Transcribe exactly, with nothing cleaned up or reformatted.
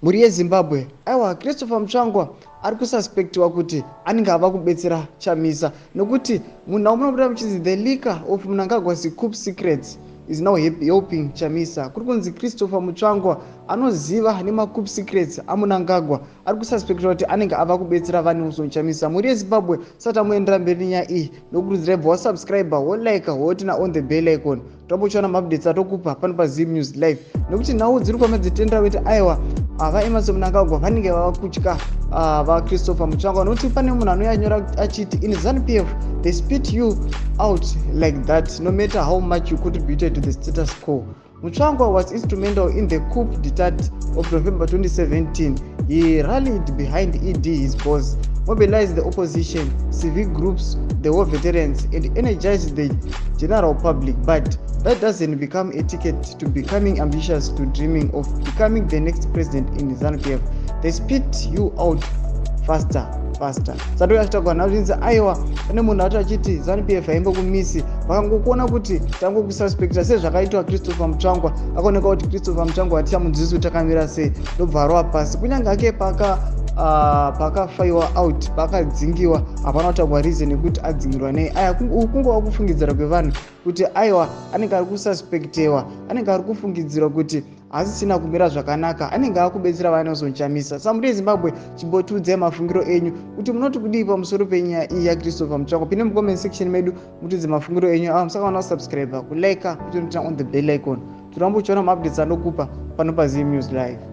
muri yeZimbabwe. Aiwa, Christopher Mutsvangwa ari kususpectiwa kuti anenge ava kubetsera Chamisa nokuti munhu wamunobuda muchizi the leaker of mnangagwa's coup secrets is now helping Chamisa. Kuri kunzi Christopher Mutsvangwa anoziva nemacoup secrets amunangagwa ari kususpectiwa kuti anenge ava kubetsera vanhu Chamisa. Muri yeZimbabwe sati amuendera mberi nyaya iyi nokurudzira ibva wasubscribe wolike wotina on the bell icon tombochovana maupdates atokupa pano paZim News Live nokuti nhau dziri kwama dzitendera kuti aiwa ava emerson mnangagwa vanenge vava kutya va Christopher Mutsvangwa nokuti pane munhu anoyanyora achiti in ZANU P F they spit you out like that no matter how much you contributed to the status quo. Mutsvangwa was instrumental in the coup d'etat of November twenty seventeen. He rallied behind E D, his boss, mobilized the opposition, civic groups, the war veterans, and energized the general public. But that doesn't become a ticket to becoming ambitious, to dreaming of becoming the next president in ZANU P F. They spit you out faster. faster. Sado yachitagwa nazvinzi aiwa pane munhu ati achiti ZANU P F haimbo kumisi vakangokuona kuti tango kususpecta sezvakaitwa Christopher Mutsvangwa akaoneka kuti Christopher Mutsvangwa hatichamudzidzisi kuti akamira sei ndobvarwa pasi kunyange ake paka uh, pakafaiwa out pakadzingiwa hapana kutaurwa reason yekuti adzingirwa nei. Aya kungova kufungidzira kwevanhu kuti aiwa anenge ari kususpectewa anenge ari kufungidzirwa kuti asisina kumira zvakanaka anenge akubetsera vanozochamisa. Samuri yeZimbabwe chimbotiudzai mafungiro enyu kuti munoti kudii pamusoro penyaya iyi yaChristopher Mutsvangwa. Pinde mucomment section medu mutidze mafungiro enyu. Ava musakawana kusubscribe kulike kuti mutina on the bell icon torambochiona maupdates anokupa pano paZim News Live.